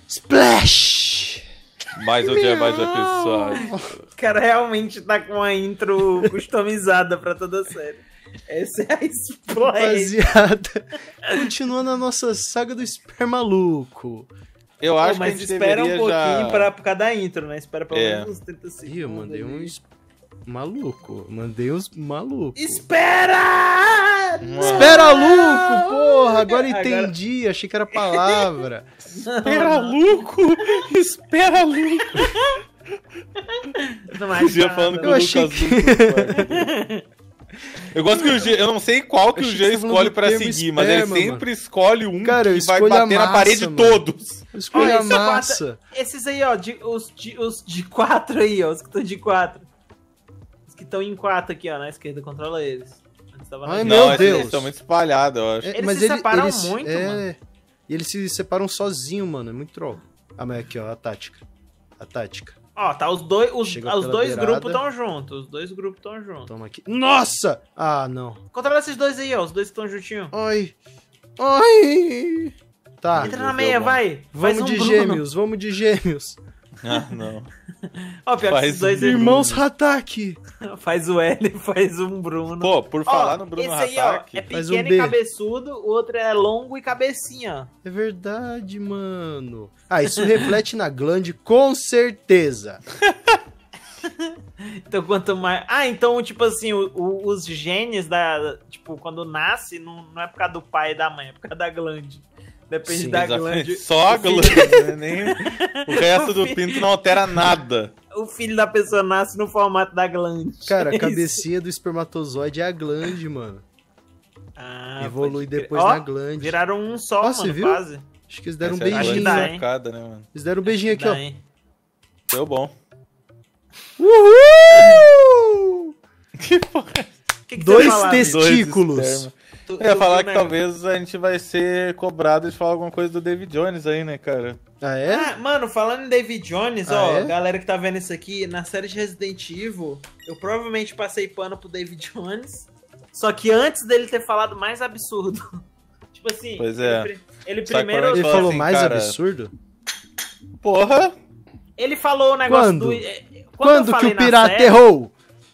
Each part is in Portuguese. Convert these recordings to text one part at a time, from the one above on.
Splash! Mais um dia, mais um episódio. O cara realmente tá com a intro customizada pra toda a série. Essa é a Splash. Rapaziada, continuando a nossa saga do Espermaluco. Eu acho que a Mas gente espera um deveria pouquinho já... por causa da intro, né? Espera pelo menos uns 30 segundos. Ih, eu mandei ali. uns maluco. Mandei uns malucos. Espera! Espera, Luco, porra, agora Agora- entendi, achei que era palavra. Espera, Luco! Espera, Luco! Não mais Gia nada. falando com o Eu Lucas achei Luco. Eu gosto que o G... Eu não sei qual que o Achei G que você falou escolhe do pra termo seguir, mas ele esperma, sempre escolhe um Cara, eu que vai escolho a bater na massa, parede mano. todos. Escolha Olha, a massa. Esses aí, ó, os de 4 aí, ó, os que estão de 4. Os que estão em 4 aqui, ó, na esquerda, controla eles. Antes tava na Ai, direita. meu Não, esses Deus. estão muito espalhados, eu acho. Eles se separam muito, mano. E eles se separam sozinho, mano, é muito troll. Ah, mas aqui, ó, a tática. A tática. Ó, tá os dois, os Chega pela dois beirada. grupos estão juntos, os dois grupos estão juntos. Toma aqui. Nossa! Ah, não. Controla esses dois aí, ó, os dois que estão juntinhos. Ai. Ai. Tá. Entra na meia, vai. Vamos Faz um de Bruno. gêmeos, vamos de gêmeos. Ah, não. Ó, pior que Faz esses dois aí. Irmãos Hataki. Faz o L, faz um Bruno. Pô, por falar Ó, no Bruno esse aí, ó, Hatak... é Faz pequeno um B. e cabeçudo, o outro é longo e cabecinha, ó. É verdade, mano. Ah, isso reflete na glande com certeza. Então, quanto mais... Ah, então, tipo assim, os genes da... Tipo, quando nasce, não é por causa do pai e da mãe, é por causa da glande. Depende Sim, da Exatamente. glande. Só a O filho- glande, né? Nem... O resto do pinto não altera nada. O filho da pessoa nasce no formato da glande. Cara, É a isso. cabecinha do espermatozoide é a glande, mano. Ah, Evolui pode crer. depois Ó, na glande. Viraram um só, Ó, mano, você viu? quase. Acho que eles deram um Essa é a beijinho. dá, glande hein? sacada, né, mano? Eles deram um beijinho aqui, ó. Dá, hein? Deu bom. Uhul! Que porra. Que você Dois ia falar, Vitor? testículos. esperma. Tu- Eu ia tu falar viu, que né? talvez a gente vai ser cobrado de falar alguma coisa do David Jones aí, né, cara? Ah, é? Ah, mano, falando em David Jones, Ah, ó, é? galera que tá vendo isso aqui, na série de Resident Evil, eu provavelmente passei pano pro David Jones, só que antes dele ter falado mais absurdo. Tipo assim, Pois é. ele Sabe primeiro... quando Ele fala falou assim, mais cara, absurdo? Porra! Ele falou o negócio Quando? do... Quando que falei o na pirata série- errou?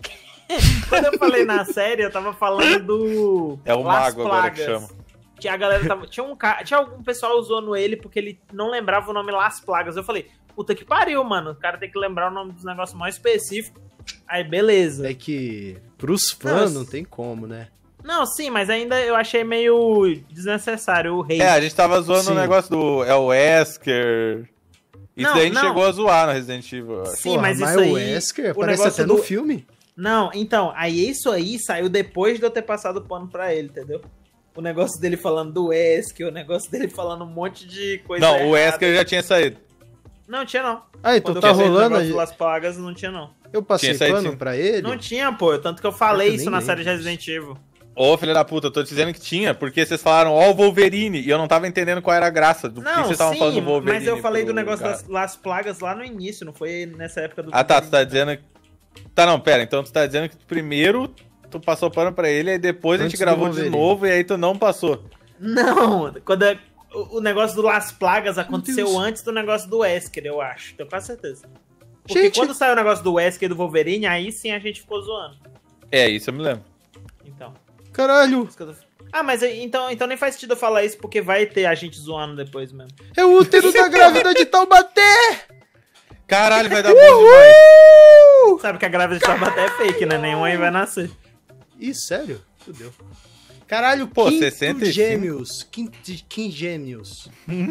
Quando eu falei na série, eu tava falando do... É o Las mago agora que Plagas. chama. Que a galera tava... Tinha algum pessoal zoando ele porque ele não lembrava o nome Las Plagas. Eu falei, puta que pariu, mano. O cara tem que lembrar o nome dos negócios mais específicos. Aí, beleza. É que pros fãs Não, não tem como, né? Não, sim, mas ainda eu achei meio desnecessário o rei. É, a gente tava zoando Sim. o negócio do... É o Wesker... Isso Não, daí a gente não. chegou a zoar no Resident Evil, eu acho. Sim, mas isso o aí, Wesker o aparece negócio até no do- filme. Não, então, aí isso aí saiu depois de eu ter passado o pano pra ele, entendeu? O negócio dele falando do Wesker, o negócio dele falando um monte de coisa Não, errada. o Wesker já tinha saído. Não tinha, não. Ah, então Quando tá eu falei do rolando negócio do aí. Las Plagas, não tinha, não. Eu passei Tinha saído, pano sim. pra ele. Não tinha, pô. Tanto que eu falei Eu isso nem na lembro série de disso. Resident Evil. Ô, filho da puta, eu tô dizendo que tinha, porque vocês falaram, ó, o Wolverine, e eu não tava entendendo qual era a graça do que Não, vocês estavam falando do sim, Wolverine. mas eu falei do pro negócio cara. das Las Plagas lá no início, não foi nessa época do... Ah, tá, tu tá dizendo... Tá, não, pera, então tu tá dizendo que primeiro tu passou pano pra ele, aí depois a Antes gente do gravou de Wolverine. novo, e aí tu não passou. Não, quando o negócio do Las Plagas aconteceu Deus. antes do negócio do Wesker, eu acho. Tenho quase certeza. Porque Gente. quando saiu o negócio do Wesker e do Wolverine, aí sim a gente ficou zoando. É, isso eu me lembro. Então. Caralho, Isso que eu tô- Ah, mas então nem faz sentido eu falar isso, porque vai ter a gente zoando depois mesmo. é o útero da grávida de Taubaté! Caralho, vai dar bom demais. Sabe que a grávida de Taubaté é fake, né? Nenhum aí vai nascer. Ih, sério? Fudeu. Caralho, Pô, quinto 65? gêmeos. Quinto gêmeos.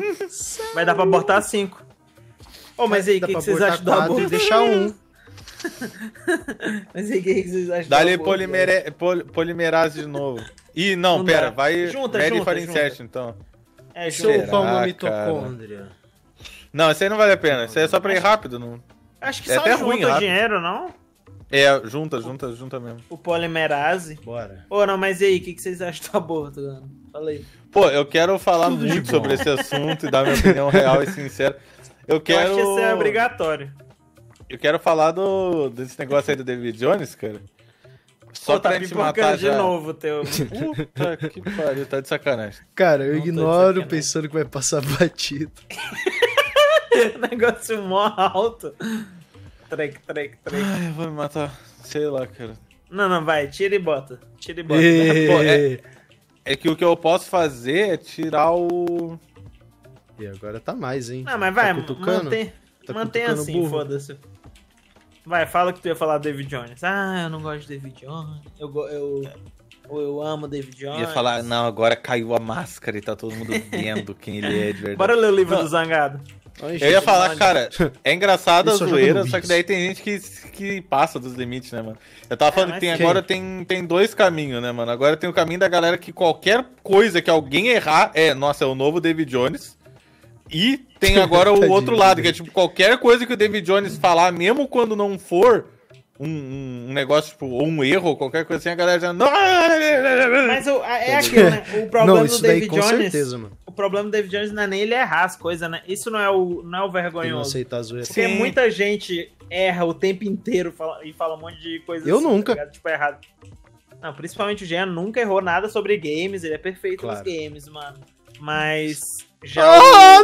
Vai dar pra abortar 5. Ô, mas aí, o Dá que pra vocês abortar acham do 4 aborto? e deixar um. Mas aí, o que vocês acham Dá-lhe do aborto? polimerase de novo. Ih, não, Não pera, dá. vai Junta, ready junta, for junta. insert, então. É, Seu junto. Será, pão uma cara? mitocôndria. Não, isso aí não vale a pena, isso aí é só pra ir rápido. Não... Acho que É só até junta ruim, o rápido. dinheiro, não? É, junta mesmo. O polimerase. Bora. Ô, não, mas e aí, o que vocês acham do aborto, Gano? Fala aí. Pô, eu quero falar Tudo de muito bom. sobre esse assunto e dar minha opinião real e sincera. Eu Eu acho que isso é quero... obrigatório. Eu quero falar desse negócio aí do David Jones, cara. Só Pô, tá pra te pipocando matar de já. novo, teu. Puta que pariu, tá de sacanagem. Cara, eu Não tô de ignoro sacanagem. pensando que vai passar batido. Negócio mó alto. Trek. Ai, eu vou me matar. Sei lá, cara. Não, vai, tira e bota. Pô, é que o que eu posso fazer é tirar o... E agora tá mais, hein? Não, mas vai, cutucando? mantém cutucando assim, burro? foda-se. Vai, fala que tu ia falar do David Jones. Ah, eu não gosto de David Jones. Eu amo David Jones. Ia falar, não, agora caiu a máscara e tá todo mundo vendo quem ele é de verdade. Bora ler o livro do Zangado. Ai, Eu ia falar, cara, é engraçado a Isso, zoeira, joga no só que daí tem gente que passa dos limites, né, mano? Eu tava falando mas que sim. agora tem dois caminhos, né, mano? Agora tem o caminho da galera que qualquer coisa que alguém errar é o novo David Jones. E tem agora o Tadinho, outro lado, que é David. tipo, qualquer coisa que o David Jones falar, mesmo quando não for um negócio, tipo, ou um erro, ou qualquer coisa assim, a galera já... Mas é aquilo, né? O problema Não, do isso daí David com Jones. certeza, mano. O problema do David Jones não é nem ele errar as coisas, né? Isso não é o E não vergonhoso. aceitar a zoeira. Porque Sim. muita gente erra o tempo inteiro e fala um monte de coisa Eu assim, nunca. tá ligado? Tipo, errado. Não, principalmente o Jean nunca errou nada sobre games, ele é perfeito nos Claro. games, mano. Mas já Ah,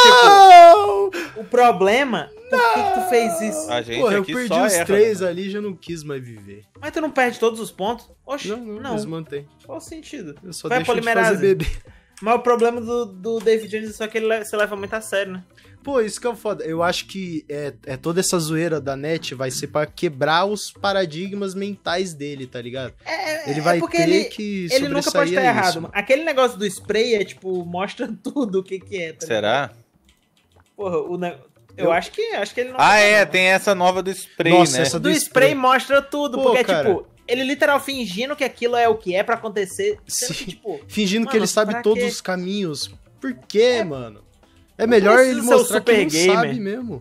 mas, tipo, não! o problema, por que tu fez isso? A gente Porra, eu aqui perdi só os erra, 3 né? ali e já não quis mais viver. Mas tu não perde todos os pontos? Oxi, Não, eles mantêm. qual o sentido? Eu só Vai deixo de polimerase. fazer bebê. Mas o problema do David Jones é só que ele se leva muito a sério, né? Pô, isso que é o foda. Eu acho que toda essa zoeira da net vai ser pra quebrar os paradigmas mentais dele, tá ligado? Ele vai porque ter que ele nunca pode sobressair estar a errado. isso. Mano. Aquele negócio do spray é tipo, mostra tudo o que é. Tá ligado? Será? Porra, eu acho que ele não. Ah, é, não. tem essa nova do spray, Nossa, né? essa Do do spray spray. mostra tudo, Pô, porque cara. tipo, ele literal fingindo que aquilo é o que é pra acontecer, sendo Sim. que tipo, Fingindo que Mano, ele sabe pra todos quê? os caminhos. Por quê, mano? É melhor precisa ele ser o mostrar que super não gamer. sabe mesmo.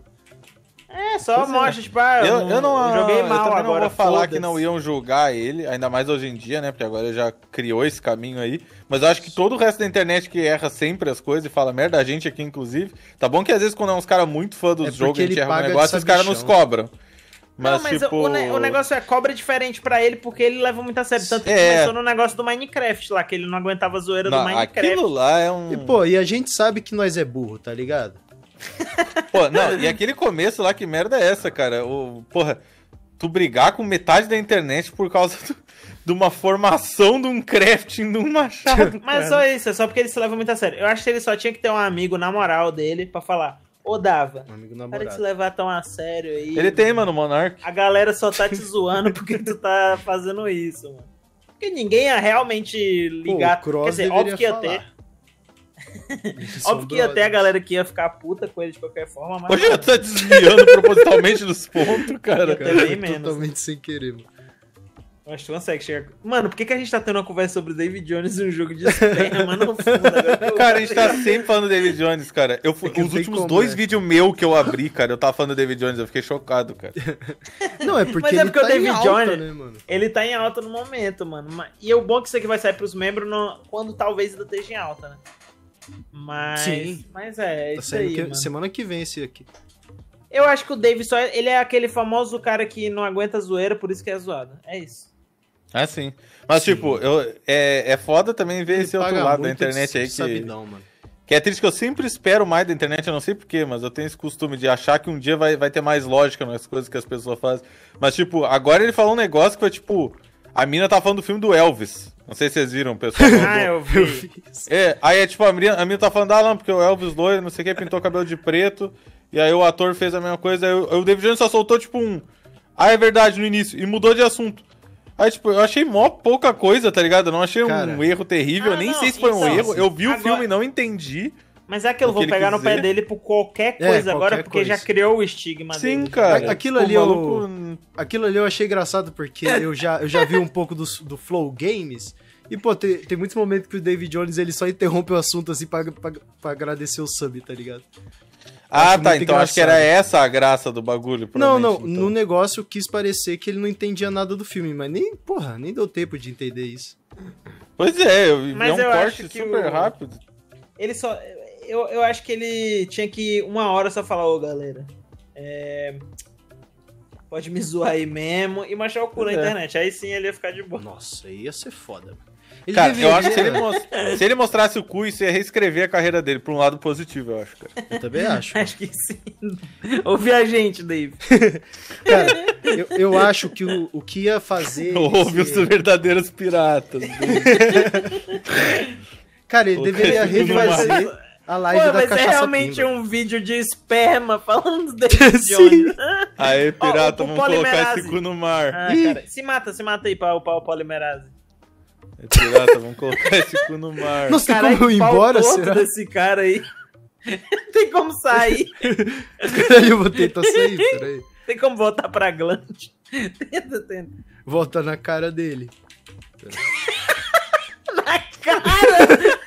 só Pois é. mostra, tipo, Eu joguei mal eu também agora. não vou falar que foda-se. não iam julgar ele, ainda mais hoje em dia, né? Porque agora ele já criou esse caminho aí. Mas eu acho que todo o resto da internet que erra sempre as coisas e fala merda, a gente aqui, inclusive. Tá bom que às vezes quando é uns caras muito fã dos É jogos, porque a gente ele erra um paga de negócio e os caras nos sabichão. cobram. Mas, Não, mas tipo... o negócio é cobra diferente pra ele, porque ele leva muito a sério. Tanto que É. começou no negócio do Minecraft lá, que ele não aguentava a zoeira do Não, Minecraft. aquilo lá é um... E, pô, e a gente sabe que nós é burro, tá ligado? Pô, não, e aquele começo lá, que merda é essa, cara? Porra, tu brigar com metade da internet por causa de uma formação de um crafting de um machado, Mas cara. só isso, é só porque ele se leva muito a sério. Eu acho que ele só tinha que ter um amigo na moral dele pra falar: Ô Dava, Um amigo para de namorado. se levar tão a sério aí. Ele tem, mano, o Monark. A galera só tá te zoando porque tu tá fazendo isso, mano. Porque ninguém ia realmente ligar. Pô, o Cross Quer dizer, deveria óbvio que ia falar. ter. Eles são Óbvio que ia ter a brothers. galera que ia ficar puta com ele de qualquer forma, mas. Hoje já tá desviando propositalmente dos pontos, cara. Ia ter bem menos. Totalmente sem querer, mano. Eu acho que tu consegue chegar. Mano, por que a gente tá tendo uma conversa sobre David Jones e um jogo de spam, mano? No fundo, agora? Cara, a gente tá sempre falando do David Jones, cara. que Os não tem últimos como, dois né? vídeos meus que eu abri, cara, eu tava falando do David Jones, eu fiquei chocado, cara. Não, é porque Mas é ele porque o tá em David alta, Jones- né, mano? Ele tá em alta no momento, mano. E o bom é que isso aqui vai sair pros membros quando talvez ainda esteja em alta, né? Mas. Sim. Mas Tá isso saindo aí, mano. semana que vem esse aqui. Eu acho que o David só. Ele é aquele famoso cara que não aguenta zoeira, por isso que é zoado. É isso. Ah, sim. Mas, Sim. tipo, é foda também ver esse outro paga lado da muito internet aí que... sabidão, mano. Que é triste que eu sempre espero mais da internet, eu não sei porquê, mas eu tenho esse costume de achar que um dia vai ter mais lógica nas coisas que as pessoas fazem. Mas, tipo, agora ele falou um negócio que foi, tipo... A mina tá falando do filme do Elvis. Não sei se vocês viram, pessoal. Ah, eu vi. Aí é tipo, a mina tá falando, não, porque o Elvis loiro, não sei o que, pintou o cabelo de preto. E aí o ator fez a mesma coisa. Aí o David Jones só soltou, tipo, Ah, é verdade, no início. E mudou de assunto. Aí, tipo, eu achei mó pouca coisa, tá ligado? Eu não achei Cara. um erro terrível. Eu nem não, sei se foi um então, erro. Eu vi o agora- filme e não entendi. Mas é aquilo, O que vou ele pegar quis no pé dizer? dele por qualquer coisa agora, qualquer porque coisa. já criou o estigma Sim, dele. cara. Aquilo Tipo, ali o eu- maluco- Aquilo ali eu achei engraçado porque eu já vi um pouco do Flow Games. E, pô, tem muitos momentos que o David Jones ele só interrompe o assunto assim pra agradecer o sub, tá ligado? Ah, acho tá. muito Então acho que era engraçado. essa a graça do bagulho. Não, provavelmente, então. no negócio quis parecer que ele não entendia nada do filme, mas nem deu tempo de entender isso. Pois é, eu vi Mas um eu corte acho que super o- rápido. Ele só. Eu acho que ele tinha que uma hora só falar, ô galera. Pode me zoar aí mesmo e mostrar o cu na Pois é. internet. Aí sim ele ia ficar de boa. Nossa, aí ia ser foda. Ele Cara, deveria... eu acho que se ele mostrasse o cu, isso ia reescrever a carreira dele pra um lado positivo, eu acho, cara. Eu também acho. Acho que sim. Ouve a gente, Dave. Cara, eu acho que o que ia fazer... Ouve os verdadeiros piratas. Cara, ele deveria refazer a live Pô, da mas Cachaça é realmente Pimba. um vídeo de esperma falando do David Sim. Jones. Aí, pirata, Ó, o vamos colocar polimerase. esse cu no mar. Ah, cara, se mata aí pra upar o polimerase. Aí, pirata, vamos colocar esse cu no mar. Nossa, tem Caralho, como eu ir pau embora, torto será? desse cara aí. Não tem como sair. Peraí, eu vou tentar sair, peraí. Tem como voltar pra glande. Tenta. Volta na cara dele. Na cara!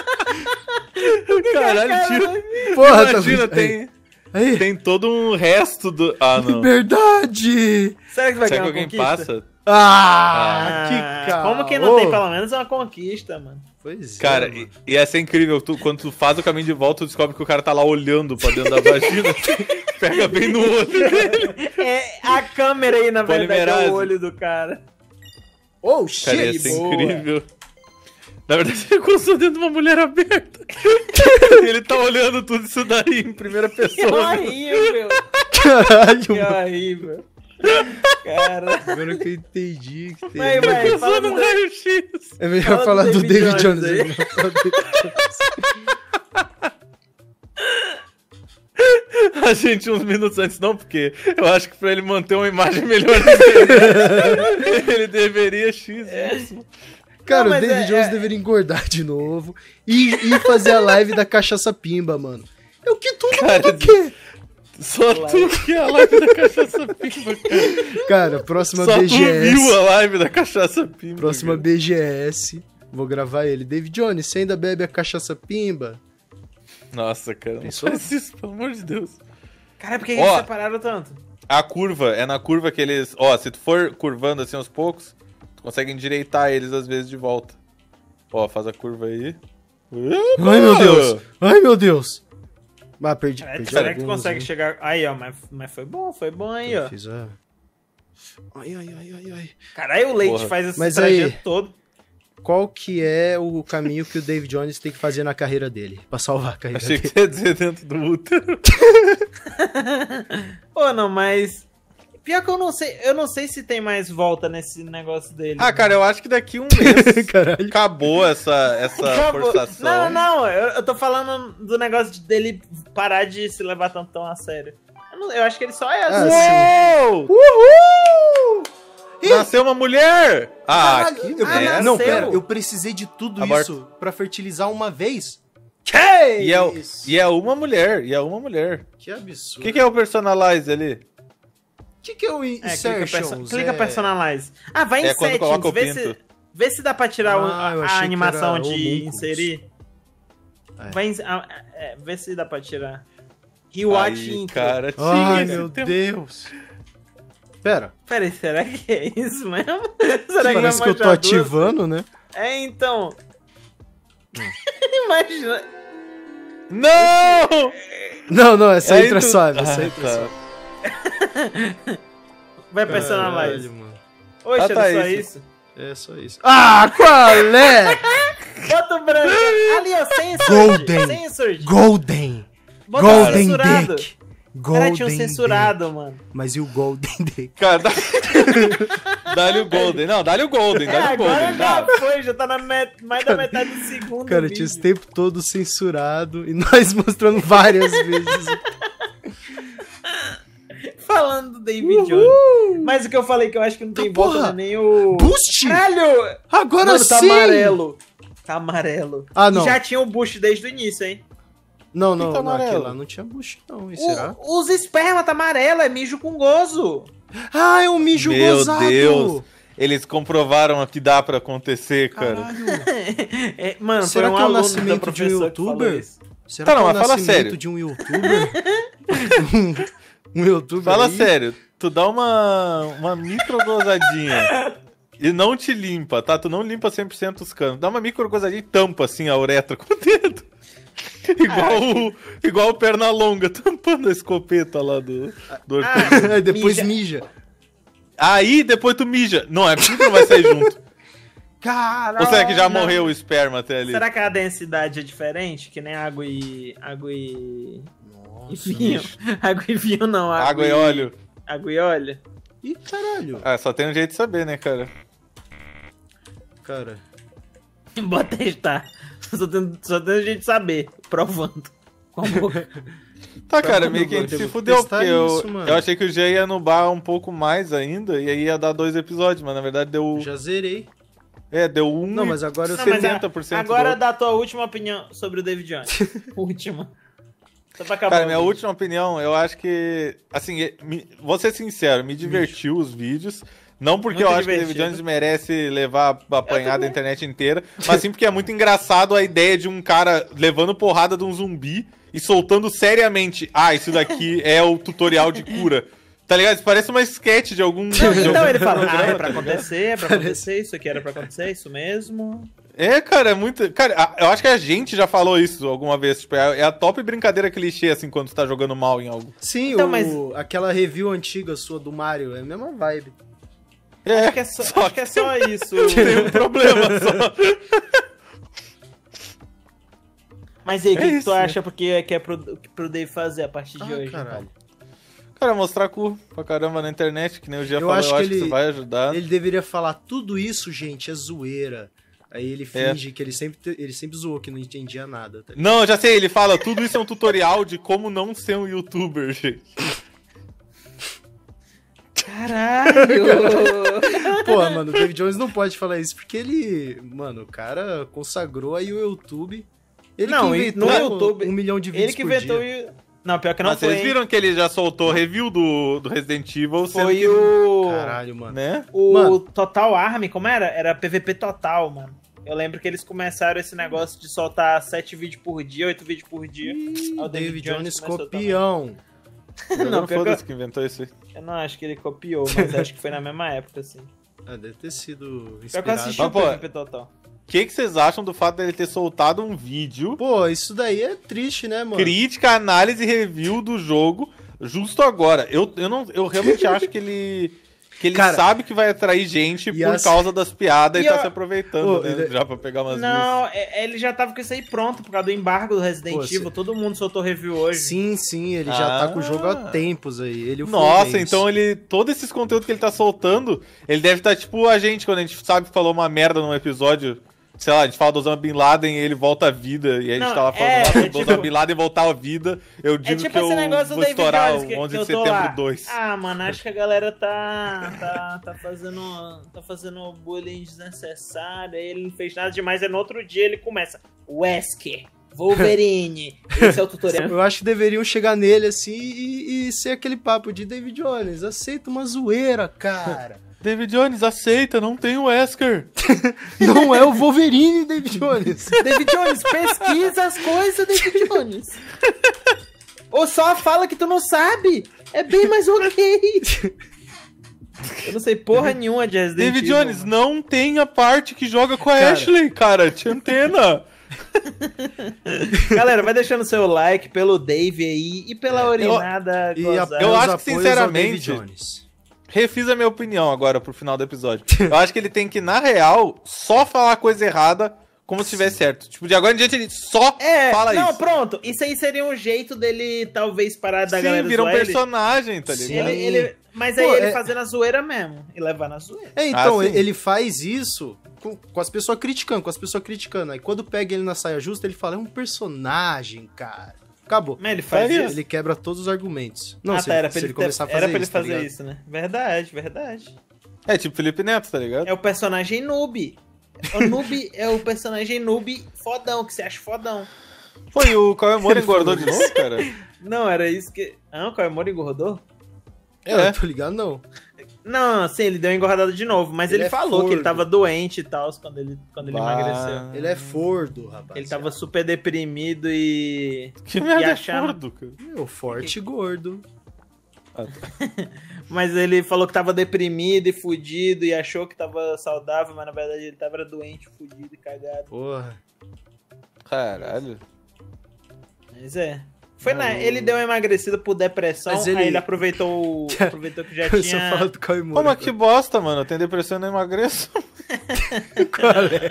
Caralho, tio. Porra, Imagina, tá... Aí. tem todo um resto do... Ah, não. Liberdade! Será que vai Será ganhar que uma alguém conquista? passa? Que cara. Como que não tem pelo menos uma conquista, mano? Pois Cara, é, mano. ia ser incrível. Quando tu faz o caminho de volta, tu descobre que o cara tá lá olhando pra dentro da vagina. Pega bem no olho dele. É a câmera aí, na verdade, é Polimerase. o olho do cara. Oh, Cara, ia shit! ser boa. incrível. Na verdade, ele encostou dentro de uma mulher aberta. E ele tá olhando tudo isso daí em primeira Que pessoa. horrível. Caralho, Que mano. horrível. Cara. Agora que eu entendi que tem. Vai, vai. Pensou fala no do- raio-x. É melhor Fala falar do do David David Jones Jones. aí. é melhor falar do David Jones. A gente, uns minutos antes, não, porque eu acho que pra ele manter uma imagem melhor dele, ele deveria X isso. Cara, Não, o mas David Jones deveria engordar de novo e fazer a live da Cachaça Pimba, mano. É o que todo Cara, mundo quer. Só tu que é a live da Cachaça Pimba, cara. Cara, próxima Só tu BGS. viu a live da Cachaça Pimba. Próxima cara. BGS. Vou gravar ele. David Jones, você ainda bebe a Cachaça Pimba? Nossa, cara, não Pensou? faz isso, pelo amor de Deus. Cara, por que Ó. eles separaram tanto? A curva, é na curva que eles... Ó, se tu for curvando assim aos poucos, tu consegue endireitar eles às vezes de volta. Ó, faz a curva aí. Ai, meu Deus. Ai, meu Deus. Ah, perdi. Caralho, perdi será que tu alguns, consegue né? chegar... Aí, ó, mas foi bom aí, ó. Fiz a... Ai, ai, ai, ai, ai. Caralho, o Leite Porra. faz esse Mas trajeto aí- todo. Qual que é o caminho que o David Jones tem que fazer na carreira dele? Pra salvar a carreira Achei que dele. você ia dizer dentro do útero. Ô, não, mas... Pior que eu não sei se tem mais volta nesse negócio dele. Ah, cara, eu acho que daqui um mês Caralho. acabou essa Acabou. forçação. Não, eu tô falando do negócio dele parar de se levar tão a sério. Eu acho que ele só é assim. Uou! Uhul! Nasceu uma mulher! Ah, Caralho, que eu- merda. Não, nasceu. pera, eu precisei de tudo Aborta. isso pra fertilizar uma vez? Que isso? E é uma mulher, Que absurdo. O que é o personalize ali? O que é o Insertions? Clica personalize. Ah, vai em É quando coloca settings, o pinto. vê se dá pra tirar Eu achei a que animação era de homúnculos. inserir. É. Vai vê se dá pra tirar. Rewatch Aí, intro. cara, tinha Ai, esse meu tempo. Deus. Pera, Peraí, será que é isso mesmo? Será parece que vai eu tô mostrar duas? ativando, né? É, então. Imagina. Não! Não, essa Aí entra tu- suave, essa Ah, entra tá. Vai suave. personalize. Caralho, mano. Oxe, Ah, era tá só isso. isso. É só isso. Ah, qual é? Bota o branco. Ali, ó, censored. Golden. Censored. Golden. Bota Golden censurado. Dick. Cara, tinha um Golden censurado, mano. Dick. Mas e o Golden Dick? Cara, dá-lhe o Golden. Não, dá-lhe o Golden, dá-lhe o Agora Golden. já Dá. foi, já tá na mais da metade do segundo Cara, vídeo. tinha esse tempo todo censurado e nós mostrando várias vezes. Falando do David Jones. Mas o que eu falei que eu acho que não tem Tá, volta porra. não é nem o... Boost? Caralho! Agora Mano, tá sim! amarelo. Tá amarelo. Ah, não. E já tinha o boost desde o início, hein? Não, que tá não, amarelo? aquele lá não tinha bucho, não. E será? Os esperma tá amarelo, é mijo com gozo. Ah, é um mijo Meu gozado! Deus. Eles comprovaram que dá pra acontecer, cara. Caralho! É, mano, Será foi um que é o aluno nascimento da de um professora que falou youtuber? isso. Será Tá, que não, é o mas fala nascimento sério. de um youtuber? um youtuber Fala aí? sério, tu dá uma micro gozadinha e não te limpa, tá? Tu não limpa 100% os canos. Dá uma micro gozadinha e tampa assim a uretra com o dedo. Igual o perna longa tampando a escopeta lá do ortopedista. Aí depois Mija. mija. Aí depois tu mija. Não, é porque não vai sair junto. Caralho! Ou será que já não. morreu o esperma até ali? Será que a densidade é diferente? Que nem água e Nossa, vinho? bicho. Água e vinho não. Água e óleo. Água e óleo? Ih, caralho. Ah, só tem um jeito de saber, né, cara? Cara, Bota testar. Só tem a gente saber. Provando. Com a boca. Tá, cara, Tá, meio que a mano, gente se eu vou fudeu, testar porque isso, mano. eu achei que o G ia nubar um pouco mais ainda, e aí ia dar 2 episódios, mas na verdade deu... já zerei. deu 1 Não, mas agora eu Não, mas 70% agora do... dá a tua última opinião sobre o David Jones. Última. Só pra acabar. Cara, minha o vídeo. última opinião, eu acho que, assim, vou ser sincero, me divertiu os vídeos. Não porque Muito eu acho que o David divertido. Jones merece levar a apanhada da internet inteira, mas sim porque é muito engraçado a ideia de um cara levando porrada de um zumbi e soltando seriamente, isso daqui é o tutorial de cura. Tá ligado? Isso parece uma sketch de algum... de Então algum ele fala, programa, é pra tá ligado? acontecer, é pra acontecer, isso aqui era pra acontecer, isso mesmo. É, cara, é muito... Cara, eu acho que a gente já falou isso alguma vez. Tipo, é a top brincadeira clichê, assim, quando você tá jogando mal em algo. Sim, Então, mas- aquela review antiga sua do Mario, é a mesma vibe. Acho que é só isso. Tem um problema só. Mas aí, o que, que isso, tu acha porque que é pro Dave fazer a partir de hoje? Caralho. Cara, mostrar cu pra caramba na internet, que nem o Gia Eu falou, acho eu que acho que ele- isso vai ajudar. Ele deveria falar, tudo isso, gente, é zoeira. Aí ele finge que ele sempre zoou, que não entendia nada. Tá ligado? Não, eu já sei, ele fala, tudo isso é um tutorial de como não ser um youtuber, gente. Caralho! Pô, mano, o David Jones não pode falar isso, porque ele... Mano, o cara consagrou aí o YouTube. Ele Não, que e inventou no YouTube, 1 milhão de vídeos Ele que por inventou dia. o... Não, pior que não Mas foi. vocês hein? viram que ele já soltou review do Resident Evil, sendo Foi que, o... Caralho, mano. né? O Mano. Total Army, como era? Era PVP total, mano. Eu lembro que eles começaram esse negócio de soltar 7 vídeos por dia, 8 vídeos por dia. Aí o David Jones começou copião. Não, Não, pior foda-se que inventou isso aí. Eu não acho que ele copiou, mas acho que foi na mesma época, assim. Ah, deve ter sido Pior que eu assisti inspirado. o Mas, pô, PVP total. O que vocês acham do fato dele ter soltado um vídeo, Pô, isso daí é triste, né, mano? crítica, análise e review do jogo, justo agora? Eu realmente acho que ele Cara, sabe que vai atrair gente e por as- causa das piadas e E tá eu- se aproveitando, Pô, né? Já pra pegar umas views. Não, ele já tava com isso aí pronto por causa do embargo do Resident Pô, Evil. Todo mundo soltou review hoje. Sim, ele já tá com o jogo há tempos aí. Ele e o Nossa, Fluminense. então todos esses conteúdos que ele tá soltando, ele deve estar tipo a gente, quando a gente sabe que falou uma merda num episódio, sei lá, a gente fala do Osama Bin Laden e ele volta à vida, e a gente Não, tá lá falando é do tipo- Osama Bin Laden voltar à vida, eu digo tipo que eu esse negócio do vou David estourar Jones, o que 11 de eu tô lá. setembro 2. Ah, mano, acho que a galera tá fazendo bullying desnecessário. Aí ele não fez nada demais. Aí no outro dia ele começa. Wesker, Wolverine. Esse é o tutorial. Eu acho que deveriam chegar nele assim e ser aquele papo de David Jones. Aceita uma zoeira, cara. David Jones, aceita, não tem o Wesker. Não é o Wolverine, David Jones. David Jones, pesquisa as coisas, David Jones. Ou só fala que tu não sabe. É bem mais ok. Eu não sei porra nenhuma de Resident David Evil, Jones, mano. não tem a parte que joga com a Cara. Ashley, cara, tinha antena. Galera, vai deixando seu like pelo Dave aí e pela urinada E gozada. eu os acho que, apoios ao sinceramente, David Jones. Refiz a minha opinião agora pro final do episódio. Eu acho que ele tem que, na real, só falar coisa errada como se tivesse certo. Tipo, de agora em diante ele só fala não, isso. pronto. Isso aí seria um jeito dele talvez parar da Sim, galera vira um zoar ele. personagem, tá ligado? Mas aí Pô, ele é- fazendo a zoeira mesmo. E levar na zoeira. Então, sim. ele faz isso com as pessoas criticando, Aí quando pega ele na saia justa, ele fala, é um personagem, cara. Acabou. Mas ele faz Sério? isso. Ele quebra todos os argumentos. Não, se, era se pra ele, ele começar a fazer era pra ele isso, tá fazer ligado? isso, né? Verdade, verdade. É tipo Felipe Neto, tá ligado? É o personagem noob. O noob é o personagem noob fodão, que você acha fodão. Foi o Kawemura engordou de novo, cara? Não, era isso que... Ah, o Kawemura engordou? Eu É. não tô ligado, não. Não, sim, ele deu uma engordada de novo, mas Ele ele é falou que ele fordo. tava doente e tal quando ele emagreceu. Ele é fordo, rapaz. Ele tava super deprimido e... Que merda E é achava- gordo, cara. Meu, forte e gordo. Mas ele falou que tava deprimido e fudido e achou que tava saudável, mas na verdade ele tava doente, fudido e cagado. Porra. Caralho. Mas é. Ele deu uma emagrecida por depressão, Mas aí ele aproveitou que já Eu só tinha... falo do Cauê Pô, Moura. mas que bosta, mano. Eu tenho depressão e não emagreço. Qual é?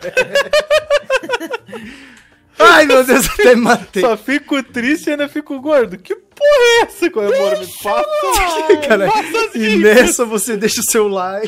Ai, meu Deus, até me matei. Só fico triste e ainda fico gordo. Que porra é essa, Cauê Moura? Me passa. Cara, passa e nessa você deixa o seu like.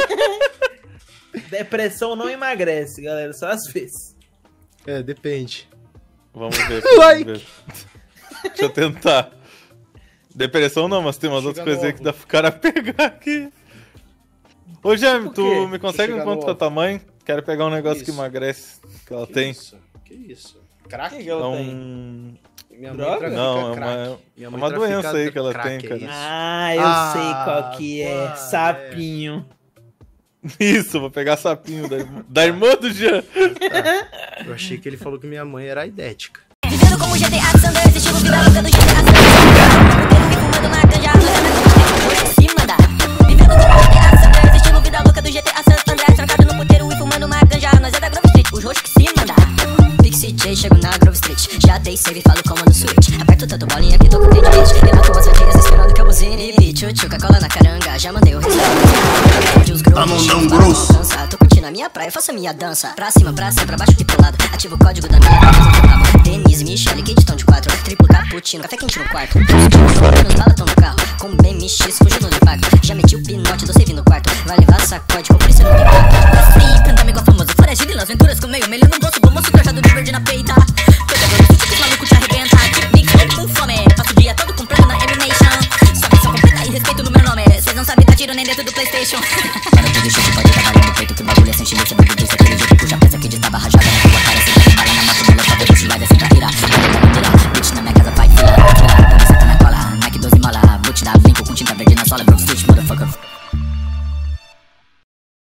Depressão não emagrece, galera, só às vezes. É, depende. Vamos ver. Like. Vamos ver. Deixa eu tentar. Depressão não, mas tem umas outras coisas aí que dá pro cara pegar aqui. Ô, Jam, tu me consegue um quanto com a tua mãe? Quero pegar um negócio que emagrece, que ela tem. Que isso? Crack? Que ela É tem? um... Minha Droga? trafica Não, crack. é Minha uma mãe doença trafica aí que ela crack, tem, é cara. isso? Ah, eu Ah, sei qual que é. pá, Sapinho. Isso, vou pegar sapinho da irmã do Jean. Eu achei que ele falou que minha mãe era aidética. Vivendo como GTA Sanders, estilo vida louca do GTA Sanders. Me fumando uma ganja, em cima da. Vivendo como GTA Sanders, estilo vida louca do GTA San Andreas. Trancado no puteiro e fumando uma ganja. Nós é da Grove Street, os roxos que se mandar. Pixie J, chego na Grove Street. Já dei save e falo comando switch. Aperto tanto bolinha que tô com tendinite. Levanto as rodinhas esperando que eu buzine. Bicho, tchuca, cola na caranga. Já mandei o restaurante. Não grosso. Tô curtindo a minha praia, faço a minha dança. Pra cima, pra baixo que pro lado. Ativo o código da minha casa. Denise, Michele, Kate tão de 4. Triplo cappuccino, café quente no quarto. Meus balas tão no carro. Com BMX, fugindo do impacto. Já meti o pinote do save no quarto. Vai levar sacode, com polícia no meu quarto. Andame igual famoso, foragido nas aventuras com meio melho no bolso do moço, trajado de verde na peita. Pegador do que maluco te arrebenta. Tipo mix, com fome. Passo o dia todo com plano na Emination. Só missão completa e respeito no meu nome. Cês não sabem dar tiro nem dentro do PlayStation. Para tudo, deixa que pode trabalhar no peito. Que bagulho é sem chile, cê bagulho disso. Aquele jeito puxa peça que de tava rajada.